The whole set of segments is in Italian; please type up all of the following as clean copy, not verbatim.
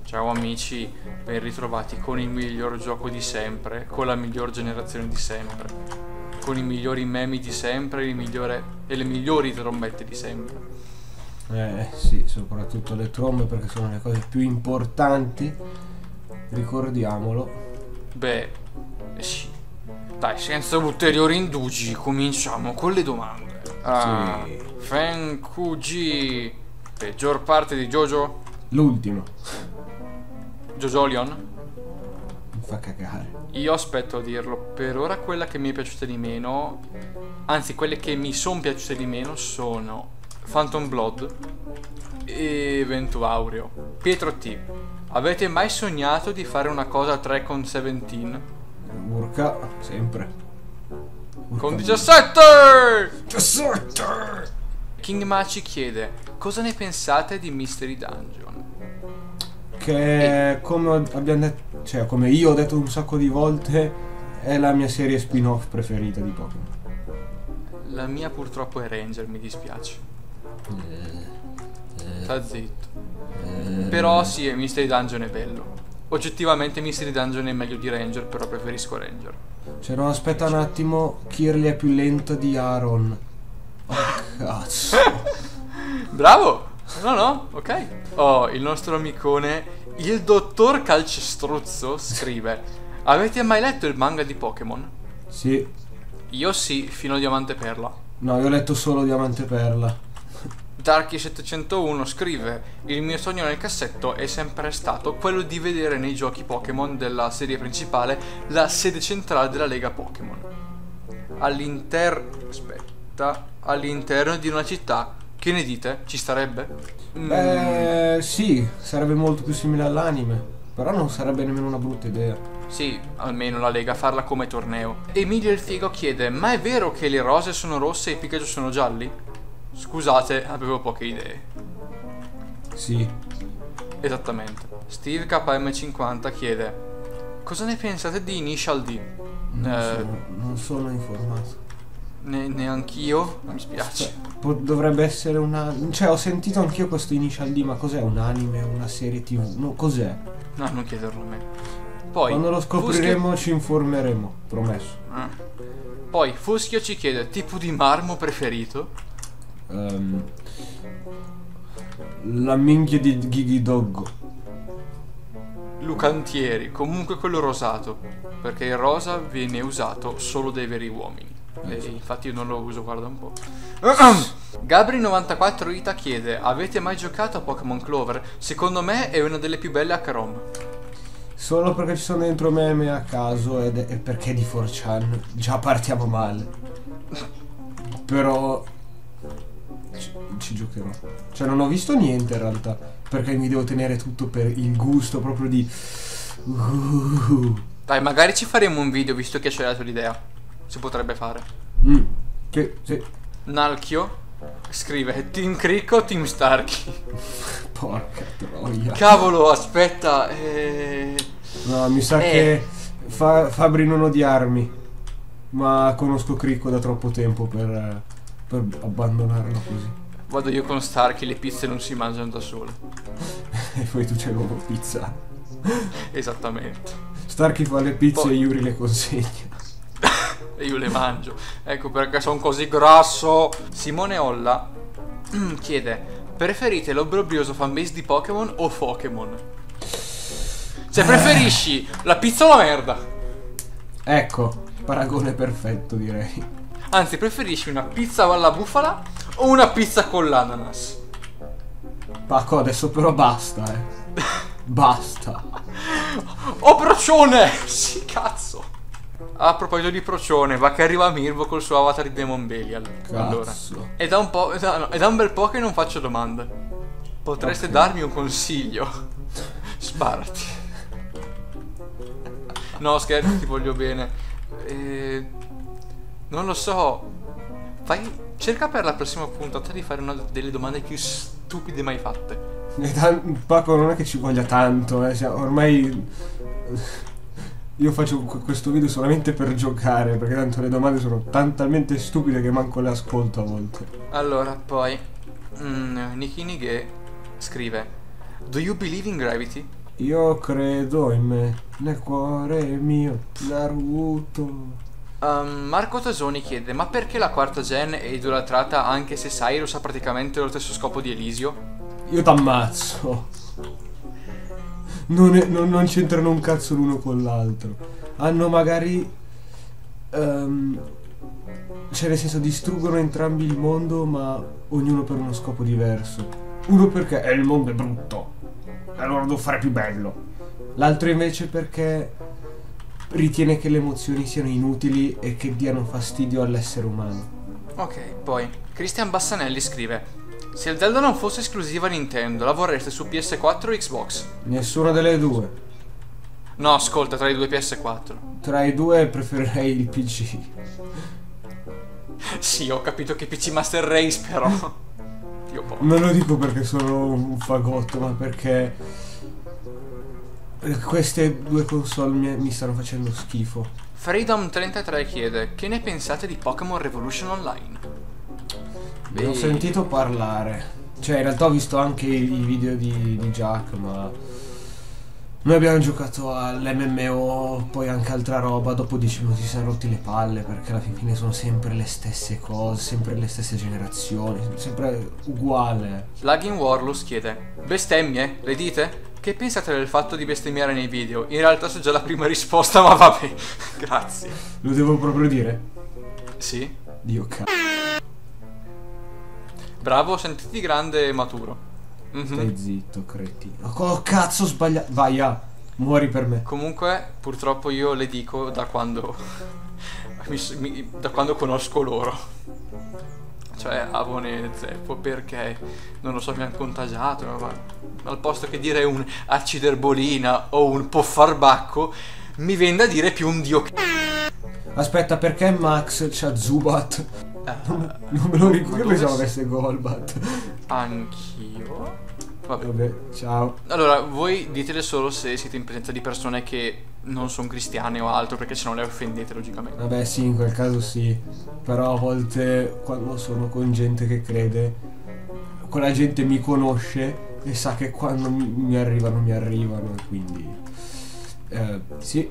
Ciao amici, ben ritrovati con il miglior gioco di sempre, con la miglior generazione di sempre, con i migliori meme di sempre e le migliori trombette di sempre. Sì, soprattutto le trombe perché sono le cose più importanti, ricordiamolo. Beh, sì. Dai, senza ulteriori indugi, cominciamo con le domande. Sì. Fen QG, peggior parte di JoJo? L'ultimo. JoJolion? Mi fa cagare. Io aspetto a dirlo, per ora quella che mi è piaciuta di meno, anzi quelle che mi sono piaciute di meno sono Phantom Blood e Vento Aureo. Pietro T, avete mai sognato di fare una cosa a 3 con 17? Urca, sempre. Con 17! 17! King Machi chiede, cosa ne pensate di Mystery Dungeon? Che come abbiamo detto, cioè come io ho detto un sacco di volte, è la mia serie spin-off preferita di Pokémon. La mia purtroppo è Ranger, mi dispiace. Sta zitto. Però sì, Mystery Dungeon è bello. Oggettivamente Mystery Dungeon è meglio di Ranger, però preferisco Ranger. Cioè no, aspetta un attimo, Kirli è più lento di Aaron. Oh cazzo. Bravo! No, ok. Oh, il nostro amicone, il dottor Calcestruzzo, scrive: avete mai letto il manga di Pokémon? Sì. Io sì, fino a Diamante Perla. No, io ho letto solo Diamante Perla. Darky701 scrive: il mio sogno nel cassetto è sempre stato quello di vedere nei giochi Pokémon della serie principale la sede centrale della Lega Pokémon all'interno di una città. Che ne dite? Ci starebbe? Sì, sarebbe molto più simile all'anime. Però non sarebbe nemmeno una brutta idea. Sì, almeno la Lega farla come torneo. Emilio il Figo chiede: ma è vero che le rose sono rosse e i Pikachu sono gialli? Scusate, avevo poche idee. Sì. Esattamente. Steve KM50 chiede: cosa ne pensate di Initial D? Non sono informato. Neanch'io, mi spiace. Dovrebbe essere una... Cioè, ho sentito anch'io questo Initial D, ma cos'è? Un anime? Una serie TV? No, cos'è? No, non chiederlo a me. Poi, quando lo scopriremo ci informeremo, promesso. Poi Fuschio ci chiede: tipo di marmo preferito? La minchia di Gigi Doggo. Lucantieri, comunque quello rosato, perché il rosa viene usato solo dai veri uomini. E infatti io non lo uso, guarda un po'. Gabri94 Ita chiede: avete mai giocato a Pokémon Clover? Secondo me è una delle più belle HROM. Solo perché ci sono dentro meme a caso e perché di 4chan. Già partiamo male. Però ci giocherò. Cioè non ho visto niente in realtà, perché mi devo tenere tutto per il gusto proprio di Dai, magari ci faremo un video, visto che ci hai dato l'idea. Si potrebbe fare. Che sì. Nalchio scrive: Team Crick o Team Starky? Porca troia. Cavolo, aspetta. No, mi sa che Fabri non odiarmi, ma conosco Cricco da troppo tempo per abbandonarlo così. Vado io con Starky, le pizze non si mangiano da sole. E poi tu c'hai l'uovo pizza. Esattamente. Starky fa le pizze Poi... e Yuri le consegna. E io le mangio. Ecco perché sono così grasso. Simone Olla chiede: preferite l'obbrobrioso fanbase di Pokémon o Pokémon? Cioè preferisci la pizza o la merda? Ecco, paragone perfetto direi. Anzi, preferisci una pizza alla bufala o una pizza con l'ananas? Paco, adesso però basta, Basta. Oh, procione! Sì, cazzo. A proposito di procione, va che arriva Mirvo col suo avatar di Demon Belial. Allora, è da un bel po' che non faccio domande. Potreste darmi un consiglio? Sparati. No, scherzo, ti voglio bene. Non lo so. Cerca per la prossima puntata di fare una delle domande più stupide mai fatte. Paco, non è che ci voglia tanto, ormai io faccio questo video solamente per giocare, perché tanto le domande sono talmente stupide che manco le ascolto a volte. Allora, poi Nikki Nighe scrive: do you believe in gravity? Io credo in me, nel cuore mio, Naruto. Marco Tasoni chiede: ma perché la quarta gen è idolatrata anche se Cyrus ha praticamente lo stesso scopo di Elisio? Io t'ammazzo. Non c'entrano un cazzo l'uno con l'altro. Hanno magari... cioè nel senso distruggono entrambi il mondo, ma ognuno per uno scopo diverso. Uno perché il mondo è brutto e allora devo fare più bello. L'altro invece perché ritiene che le emozioni siano inutili e che diano fastidio all'essere umano. Ok, poi Cristian Bassanelli scrive: se il Zelda non fosse esclusiva Nintendo, la vorreste su PS4 o Xbox? Nessuna delle due. No, ascolta, tra i due PS4. Tra i due preferirei il PC. Sì, ho capito che PC Master Race, però Dio po'. Non lo dico perché sono un fagotto, ma perché queste due console mi stanno facendo schifo. Freedom33 chiede: che ne pensate di Pokémon Revolution Online? Ne ho sentito parlare. Cioè in realtà ho visto anche i video di Jack, ma noi abbiamo giocato all'MMO, poi anche altra roba. Dopo 10 minuti si sono rotti le palle, perché alla fine sono sempre le stesse cose, sempre le stesse generazioni, sempre uguale. Plugin Warlus chiede: bestemmie? Le dite? Che pensate del fatto di bestemmiare nei video? In realtà so già la prima risposta, ma vabbè. Grazie. Lo devo proprio dire? Sì. Dio cazzo. Bravo, sentiti grande e maturo. Stai zitto, cretino. Oh cazzo, ho sbagliato. Vai, muori per me. Comunque, purtroppo io le dico da quando da quando conosco loro. Cioè Avone e Zeppo, perché non lo so, mi hanno contagiato, ma al posto che dire un acciderbolina o un poffarbacco mi viene da dire più un dio. Aspetta, perché Max c'ha Zubat? Non me lo ricordo, io pensavo avesse Golbat. Anch'io. Vabbè, ciao. Allora, voi ditele solo se siete in presenza di persone che non sono cristiane o altro, perché se no le offendete logicamente. Vabbè, sì, in quel caso sì. Però a volte quando sono con gente che crede, quella gente mi conosce e sa che quando mi arrivano, e quindi... sì.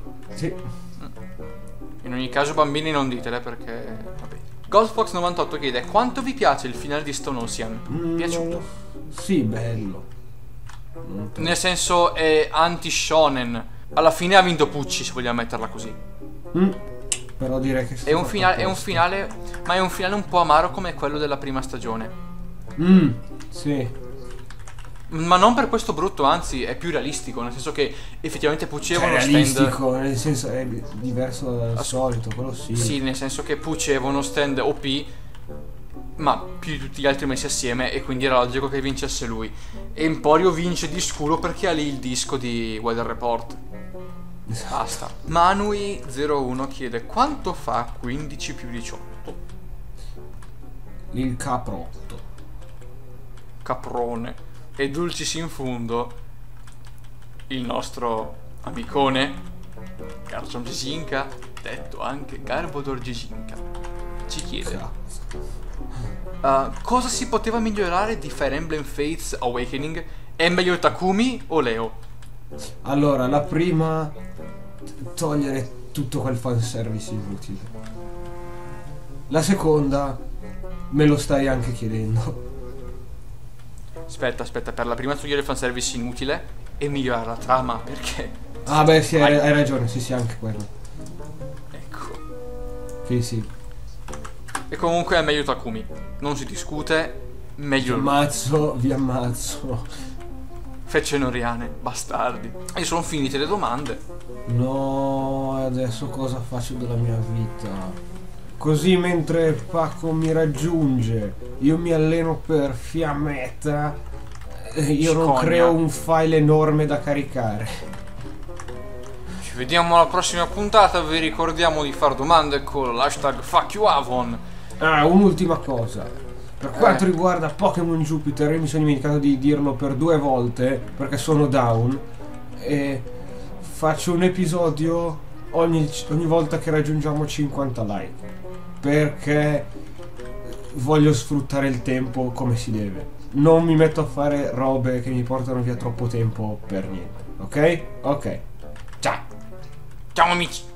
In ogni caso bambini non ditele perché... vabbè. Goldfox98 chiede: quanto vi piace il finale di Stone Ocean? Piaciuto? Sì, bello. Nel senso è anti-shonen. Alla fine ha vinto Pucci, se vogliamo metterla così. Però direi che è un finale, ma è un finale un po' amaro come quello della prima stagione. Sì. Ma non per questo brutto, anzi è più realistico, nel senso che effettivamente Pucci aveva uno realistico, stand. nel senso è diverso dal solito, quello sì. Sì, nel senso che Pucci aveva uno stand OP, ma più di tutti gli altri messi assieme, e quindi era logico che vincesse lui. E Emporio vince di scuro perché ha lì il disco di Weather Report. Basta. Manui01 chiede: quanto fa 15 più 18? Il caprotto. Caprone. E dulcis in fundo il nostro amicone Garzon Giginka, detto anche Garbodor Giginka, ci chiede: cosa si poteva migliorare di Fire Emblem Fates Awakening? È meglio Takumi o Leo? Allora, la prima, togliere tutto quel fanservice inutile. La seconda, me lo stai anche chiedendo. Aspetta, per la prima togliere il fanservice inutile e migliorare la trama, perché... Ah beh sì, hai ragione, sì anche quello. Ecco. Sì. E comunque è meglio Takumi, non si discute, meglio vi ammazzo. Fecce Noriane, bastardi. E sono finite le domande. No, adesso cosa faccio della mia vita? Così mentre Paco mi raggiunge, io mi alleno per Fiammetta, io non creo un file enorme da caricare. Ci vediamo alla prossima puntata, vi ricordiamo di fare domande con l'hashtag FuckYouAvon. Un'ultima cosa. Per quanto riguarda Pokémon Jupiter, io mi sono dimenticato di dirlo per 2 volte, perché sono down, e faccio un episodio ogni volta che raggiungiamo 50 like. Perché voglio sfruttare il tempo come si deve. Non mi metto a fare robe che mi portano via troppo tempo per niente. Ok? Ok. Ciao. Ciao amici.